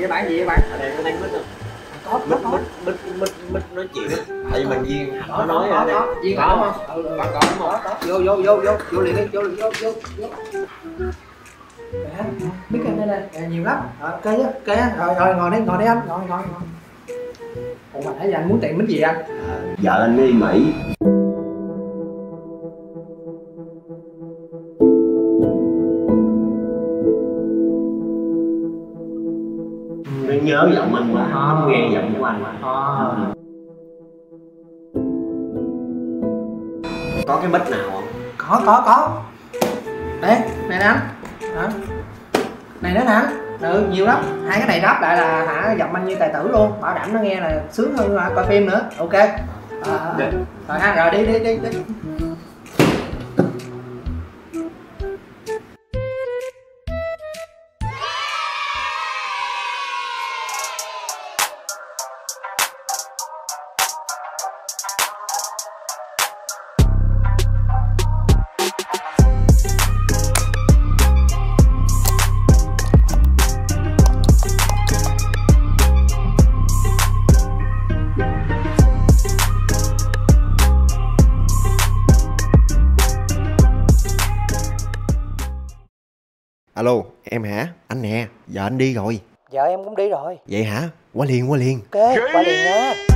với bạn gì vậy bạn? Ở đây có đang mít không? Có. Mít nói chuyện á. Tại vì mình Duyên nó nói ở đây. Duyên có không? Bạn có không? Vô liền đi, vô. Biết cái này nhiều lắm. Kê á, rồi ngồi đi anh, ngồi. Ủa mà nãy giờ anh muốn tiệm mít gì anh? Vợ anh đi Mỹ. Nó nhớ giọng anh quá, nó nghe giọng của anh. Có cái mic nào không? Có. Đây, này nè anh. Đó. Này nữa nè anh. Ừ, nhiều lắm. Hai cái này đáp lại là giọng anh như tài tử luôn. Bảo đảm nó nghe là sướng hơn coi phim nữa. Ok. Rồi ha, rồi đi. Alo, em hả? Anh nè, giờ anh đi rồi. Giờ em cũng đi rồi. Vậy hả? Qua liền. Ok, qua liền nha.